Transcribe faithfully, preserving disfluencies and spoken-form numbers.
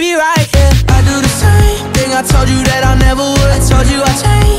be right, yeah. I do the same thing I told you that I never would. I told you I changed